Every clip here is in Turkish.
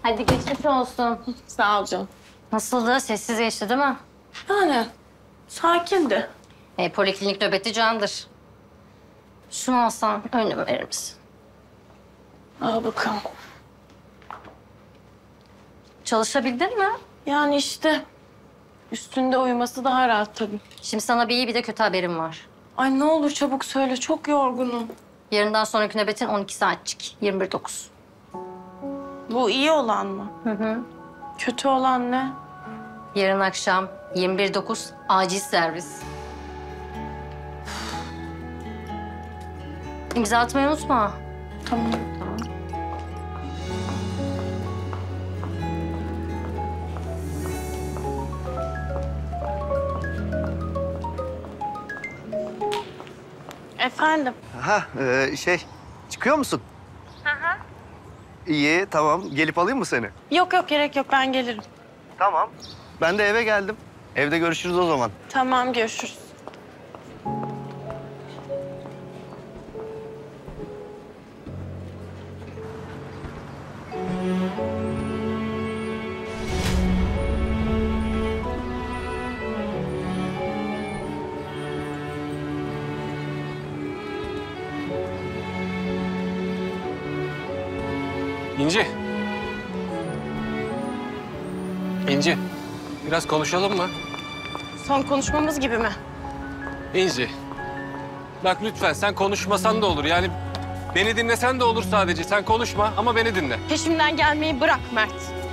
Hadi geçmiş olsun. Sağ ol canım. Nasıldı? Sessiz geçti değil mi? Yani sakindi. Poliklinik nöbeti candır. Şunu alsan önüme verir misin? Al bakalım. Çalışabildin mi? Yani işte üstünde uyuması daha rahat tabii. Şimdi sana bir iyi bir de kötü haberim var. Ay ne olur çabuk söyle, çok yorgunum. Yarından sonraki nöbetin 12 saatçik. 21.9. Bu iyi olan mı? Hı. Kötü olan ne? Yarın akşam 21.9 acil servis. İmza atmayı unutma. Tamam. Efendim? Çıkıyor musun? Hı. İyi, tamam. Gelip alayım mı seni? Yok gerek yok, ben gelirim. Tamam. Ben de eve geldim. Evde görüşürüz o zaman. Tamam, görüşürüz. İnci. İnci, biraz konuşalım mı? Son konuşmamız gibi mi? İnci. Bak lütfen sen konuşmasan da olur. Yani beni dinlesen de olur sadece. Sen konuşma ama beni dinle. Peşimden gelmeyi bırak Mert.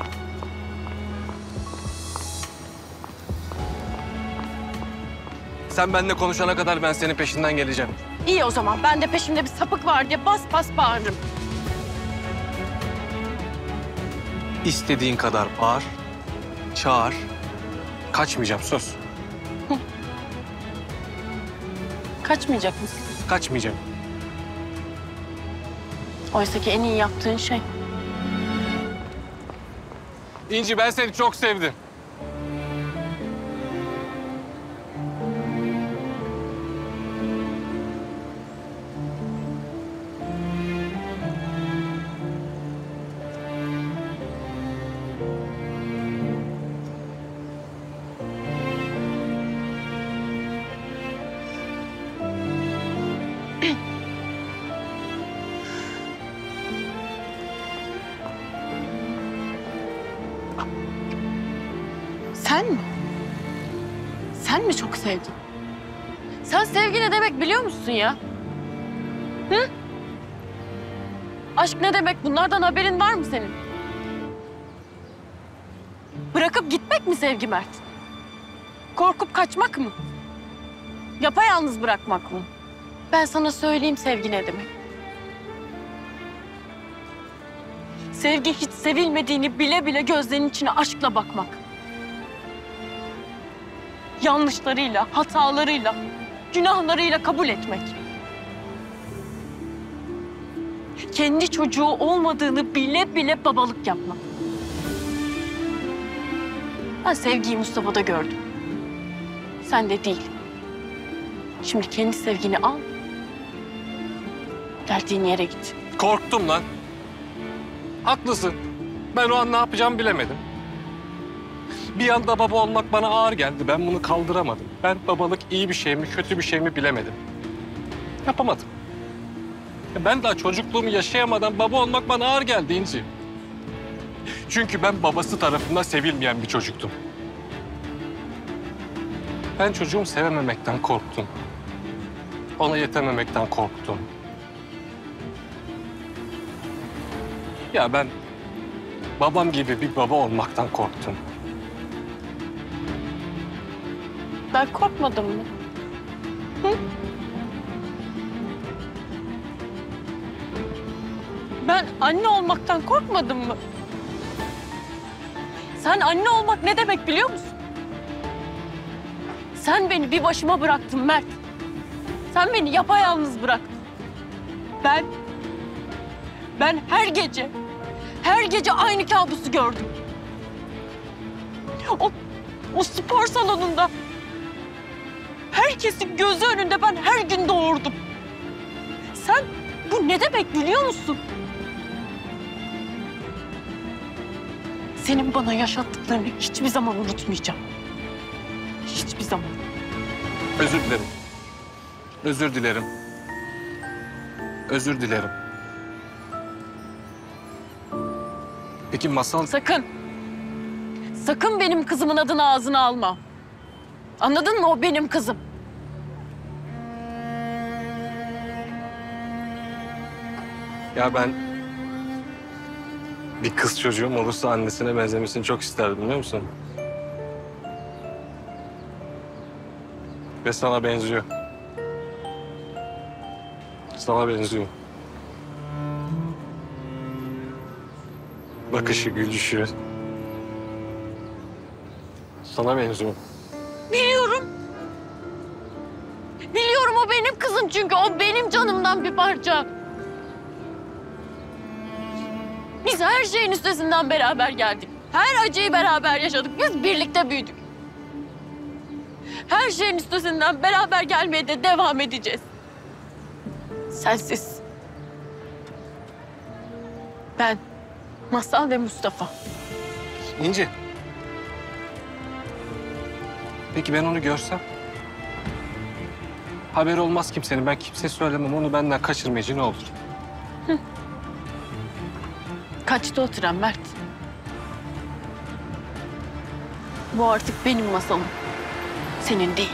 Sen benimle konuşana kadar ben senin peşinden geleceğim. İyi o zaman, ben de peşimde bir sapık var diye bas bas bağırırım. İstediğin kadar bağır, çağır. Kaçmayacağım, söz. Kaçmayacak mısın? Kaçmayacağım. Oysa ki en iyi yaptığın şey. İnci, ben seni çok sevdim. Sen mi? Sen mi çok sevdin? Sen sevgi ne demek biliyor musun ya? Hı? Aşk ne demek? Bunlardan haberin var mı senin? Bırakıp gitmek mi sevgi Mert? Korkup kaçmak mı? Yapayalnız bırakmak mı? Ben sana söyleyeyim sevgi ne demek. Sevgi hiç sevilmediğini bile bile gözlerinin içine aşkla bakmak. Yanlışlarıyla, hatalarıyla, günahlarıyla kabul etmek. Kendi çocuğu olmadığını bile bile babalık yapmak. Ben sevgiyi Mustafa'da gördüm. Sen de değil. Şimdi kendi sevgini al, geldiğin yere git. Korktum lan. Haklısın. Ben o an ne yapacağımı bilemedim. Bir anda baba olmak bana ağır geldi. Ben bunu kaldıramadım. Ben babalık iyi bir şey mi, kötü bir şey mi bilemedim. Yapamadım. Ben daha çocukluğumu yaşayamadan baba olmak bana ağır geldi İnci. Çünkü ben babası tarafından sevilmeyen bir çocuktum. Ben çocuğumu sevememekten korktum. Ona yetememekten korktum. Ya ben babam gibi bir baba olmaktan korktum. Ben korkmadım mı? Hı? Ben anne olmaktan korkmadım mı? Sen anne olmak ne demek biliyor musun? Sen beni bir başıma bıraktın Mert. Sen beni yapayalnız bıraktın. Ben her gece aynı kabusu gördüm. O spor salonunda herkesin gözü önünde ben her gün doğurdum. Sen bu ne demek biliyor musun? Senin bana yaşattıklarını hiçbir zaman unutmayacağım. Hiçbir zaman. Özür dilerim. Özür dilerim. Özür dilerim. Peki Masal... Sakın. Sakın benim kızımın adını ağzına alma. Anladın mı? O benim kızım. Ya ben bir kız çocuğum olursa annesine benzemesini çok isterdim biliyor musun? Ve sana benziyor. Sana benziyor. Bakışı, gülüşü. Sana benziyor. Biliyorum. Biliyorum o benim kızım çünkü o benim canımdan bir parça. Biz her şeyin üstesinden beraber geldik. Her acıyı beraber yaşadık. Biz birlikte büyüdük. Her şeyin üstesinden beraber gelmeye de devam edeceğiz. Sensiz. Ben, Masal ve Mustafa. İnci. Peki ben onu görsem? Haberi olmaz kimsenin. Ben kimseye söylemem. Onu benden kaçırmayıcı ne olur? Kaçta o tren Mert? Bu artık benim masalım. Senin değil.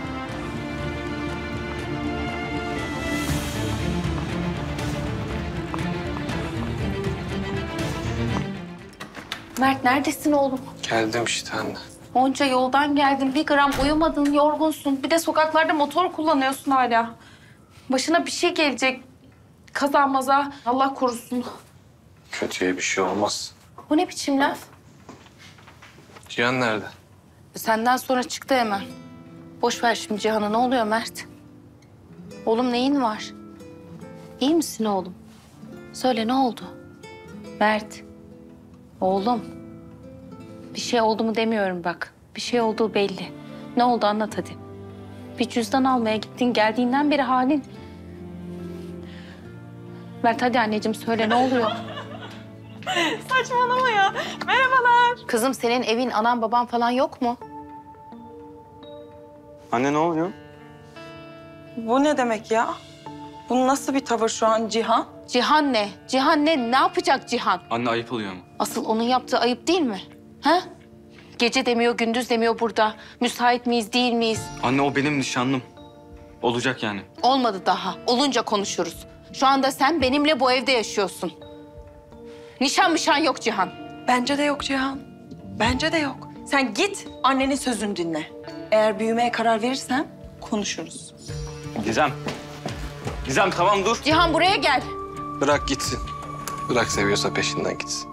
Mert neredesin oğlum? Geldim işte anne. Onca yoldan geldin, bir gram uyumadın, yorgunsun. Bir de sokaklarda motor kullanıyorsun hala. Başına bir şey gelecek. Kaza maza, Allah korusun. Kötüye bir şey olmaz. Bu ne biçim laf? Cihan nerede? Senden sonra çıktı hemen. Boş ver şimdi Cihan'ı. Ne oluyor Mert? Oğlum neyin var? İyi misin oğlum? Söyle ne oldu? Mert. Oğlum. Bir şey oldu mu demiyorum bak. Bir şey olduğu belli. Ne oldu anlat hadi. Bir cüzdan almaya gittin. Geldiğinden beri halin. Mert hadi anneciğim söyle ne oluyor? Saçmalama ya. Merhabalar. Kızım senin evin, anan baban falan yok mu? Anne ne oluyor? Bu ne demek ya? Bu nasıl bir tavır şu an Cihan? Cihan ne? Cihan ne? Ne yapacak Cihan? Anne ayıp oluyor ama. Asıl onun yaptığı ayıp değil mi? Ha? Gece demiyor, gündüz demiyor burada. Müsait miyiz, değil miyiz? Anne o benim nişanlım. Olacak yani. Olmadı daha. Olunca konuşuruz. Şu anda sen benimle bu evde yaşıyorsun. Nişan yok Cihan. Bence de yok Cihan. Bence de yok. Sen git annenin sözünü dinle. Eğer büyümeye karar verirsen konuşuruz. Gizem. Gizem tamam dur. Cihan buraya gel. Bırak gitsin. Bırak seviyorsa peşinden gitsin.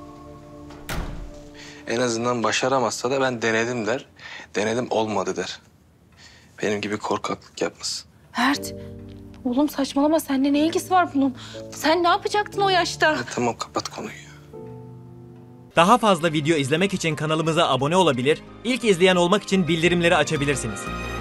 En azından başaramazsa da ben denedim der. Denedim olmadı der. Benim gibi korkaklık yapmasın. Mert. Oğlum saçmalama. Seninle ne ilgisi var bunun? Sen ne yapacaktın o yaşta? Tamam kapat konuyu. Daha fazla video izlemek için kanalımıza abone olabilir, ilk izleyen olmak için bildirimleri açabilirsiniz.